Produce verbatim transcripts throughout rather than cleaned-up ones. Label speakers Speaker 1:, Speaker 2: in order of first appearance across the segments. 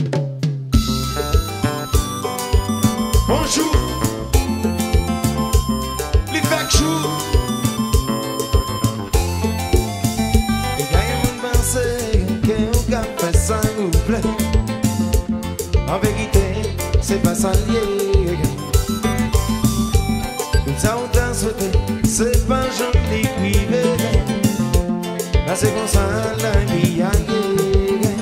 Speaker 1: Bonjour, les facs chou. Et quand on pense qu'on a fait ça nous plaît, en vérité, c'est pas ça lié. Nous avons tant souhaité, c'est pas joli privé. Là c'est comme ça la vie a gagné.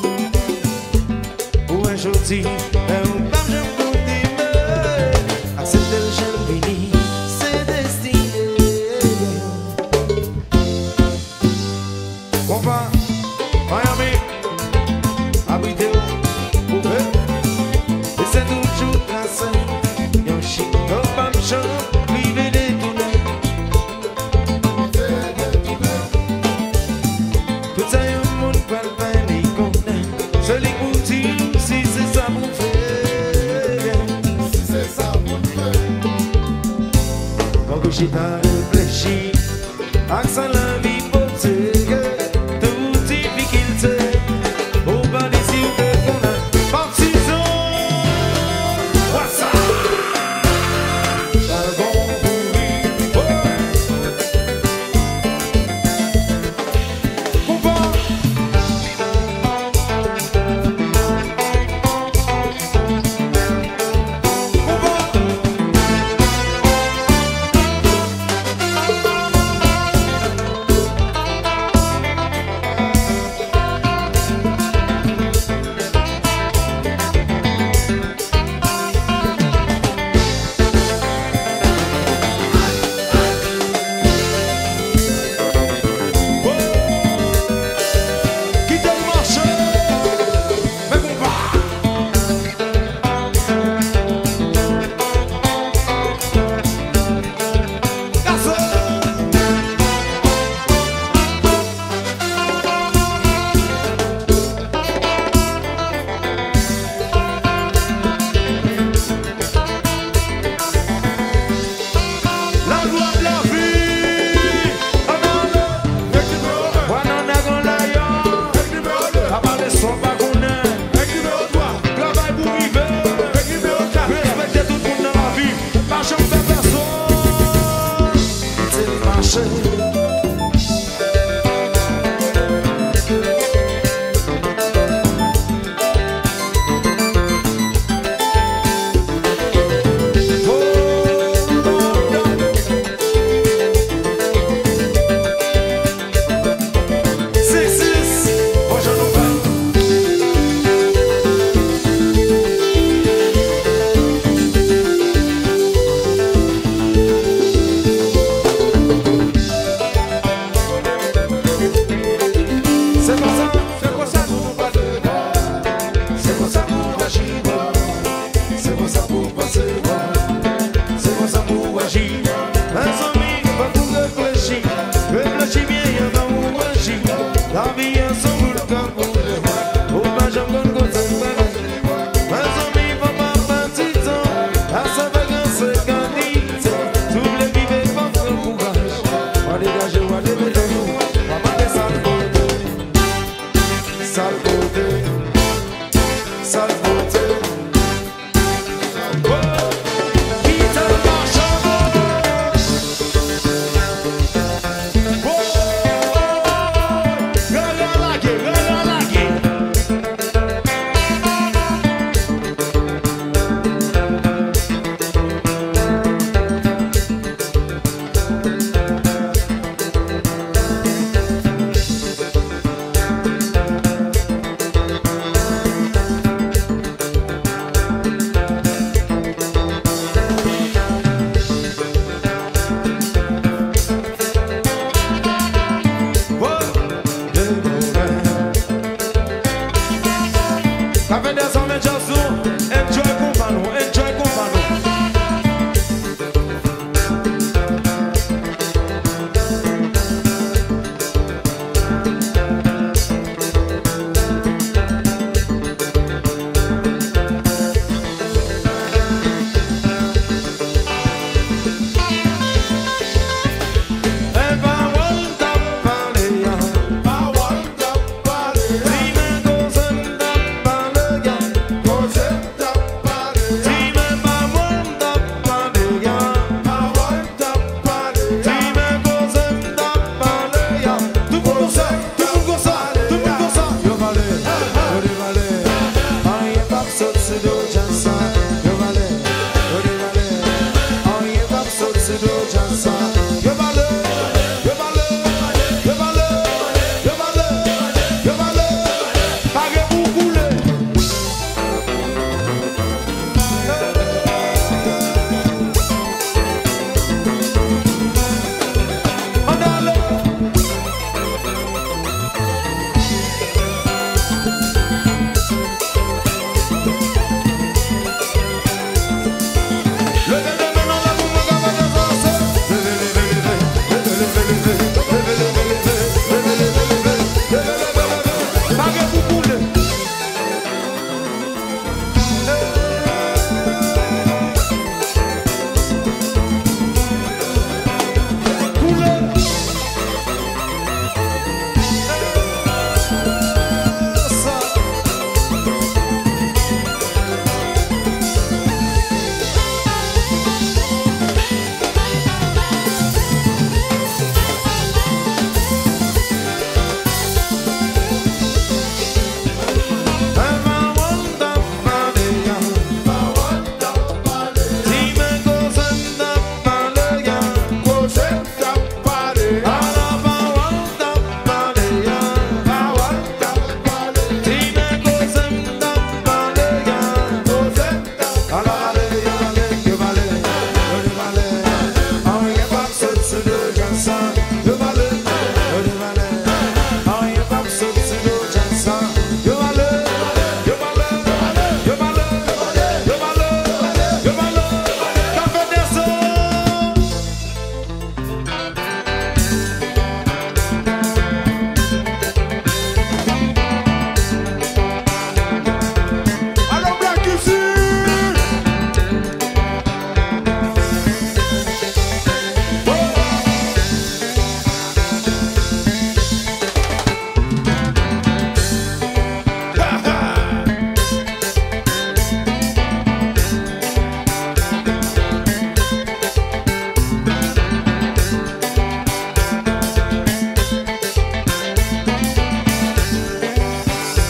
Speaker 1: Ou un jour si, un pas je peux t'aimer. Accepter le jeune fini, c'est destiné. Compas, Miami, abritez-vous, ouvert. Et c'est toujours tracé. Yon chien, yon femme chante. J'ai pas réfléchi, accent la vie posée, tout difficulté, au bas des yeux qu'on a partisan. What's up? T'as bon pourri, oh! Compas!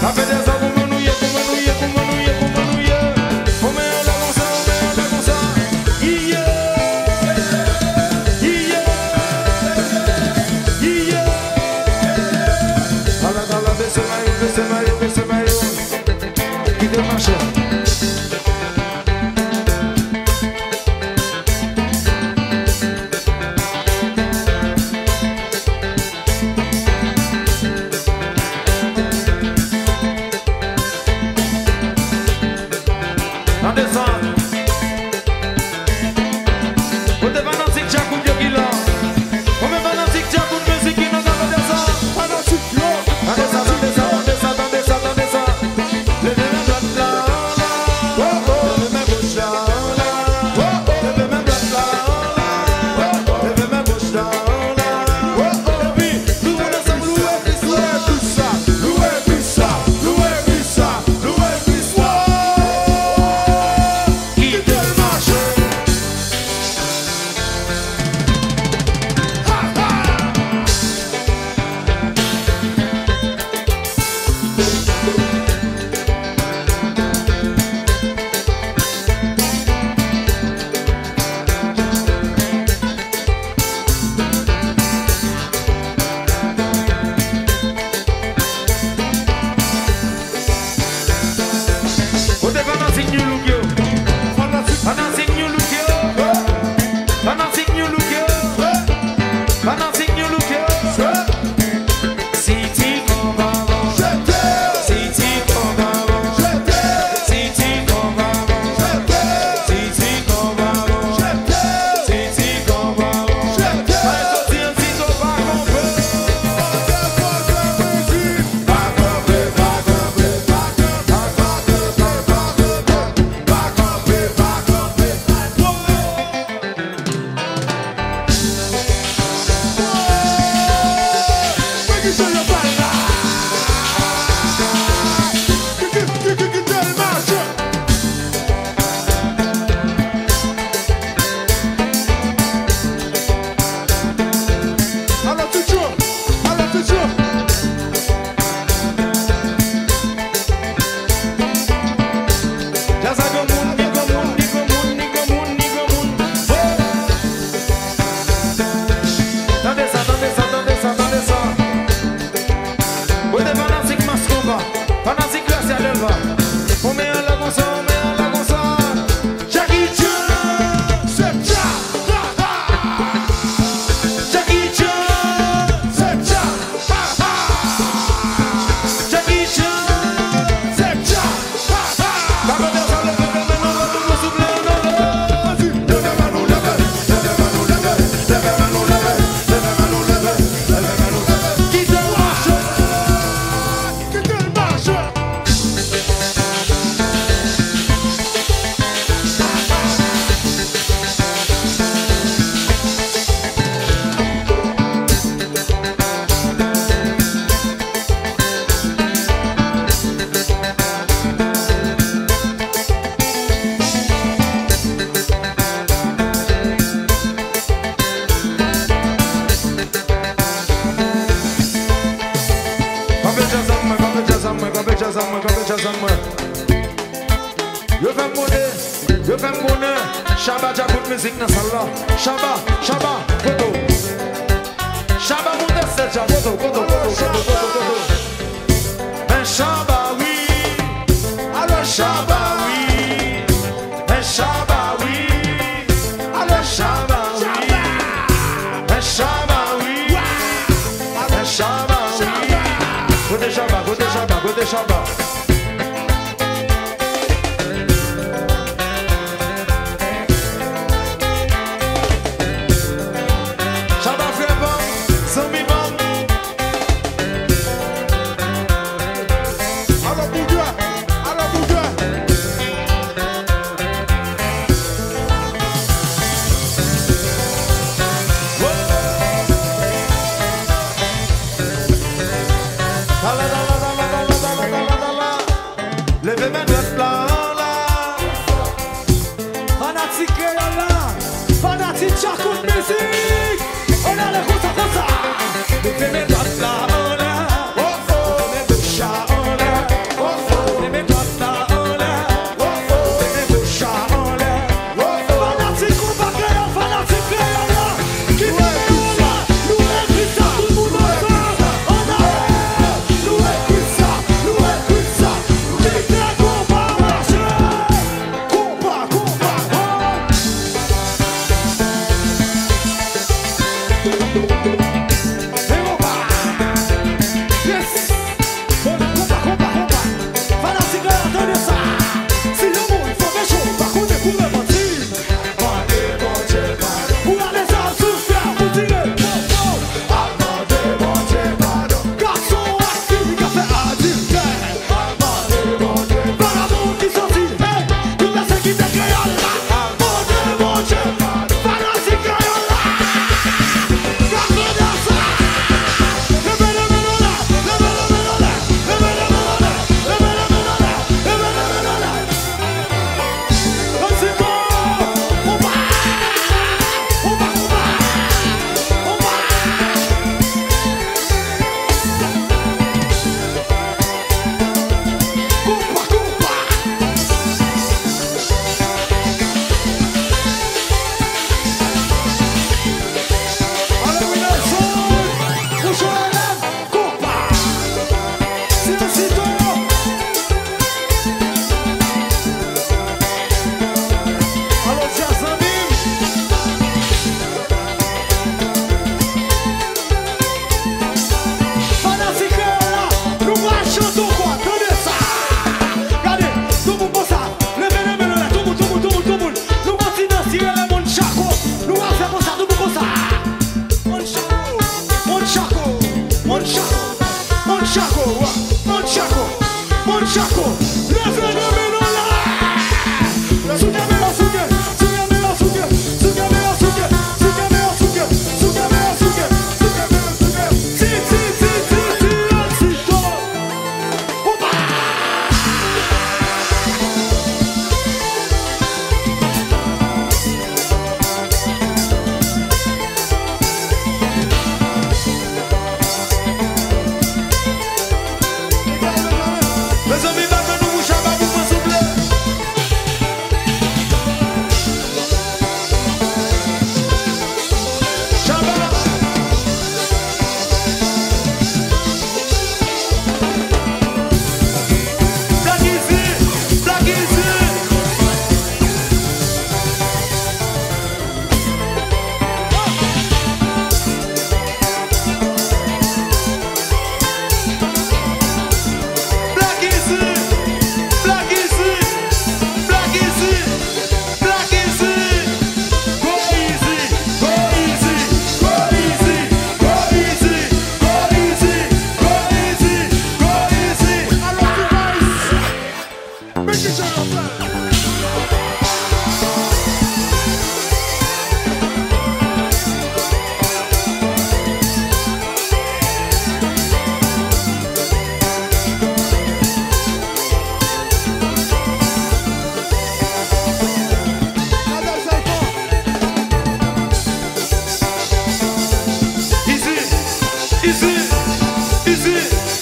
Speaker 1: Shabba Jacob music na sala. Shabba, Shabba, Godo. Shabba monte seja, Godo, Godo, Godo, Godo, Godo. Ben Shabba oui, alors Shabba oui, ben Shabba oui, alors Shabba oui, ben Shabba oui, ben Shabba oui. Godo Shabba, Godo Shabba, Godo Shabba.
Speaker 2: Chaco, le phénomène là. Souga meilleur souga, souga meilleur souga, souga meilleur souga, souga meilleur souga, souga meilleur souga, souga meilleur souga. Si si si si si si si. Opa.
Speaker 1: Mes amis, va que nous bouchons, va vous faire souffler. Chaba. Black easy, black easy. Black easy, black easy, black easy, black easy. Go easy, go easy, go easy, go easy, go easy, go easy, go easy.
Speaker 2: I love you guys. Make it shut up.
Speaker 1: Easy, easy, easy.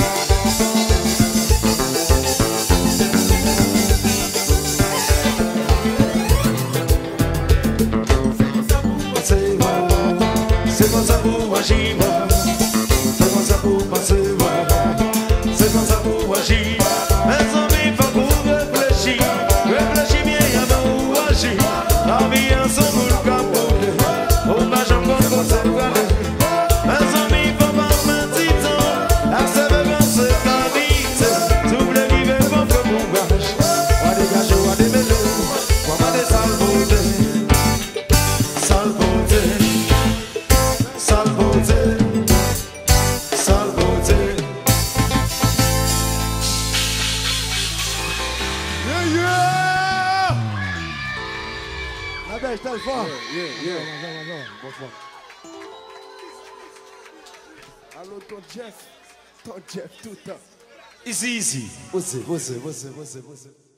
Speaker 1: C'est comme ça pour agir, c'est comme ça pour passer, c'est comme ça pour agir. Mes amis, faut qu'on réfléchisse, réfléchis bien avant ou agir. La vie ensemble le capot, on n'a jamais encore ça regardé. Mes amis, faut pas mentir, accepter bien c'est ta vie, tout le vivre comme que mon gage. On a des gages, on a des mélos, on a des salvotés, salvotés. Salvoté, salvoté.
Speaker 2: Yeah, yeah. La belle, t'as le fort.
Speaker 3: Yeah, yeah.
Speaker 2: Bonsoir. Allô, ton Jeff. Ton Jeff, tout le temps.
Speaker 1: Ici, ici.
Speaker 2: Você, você, você, você, você.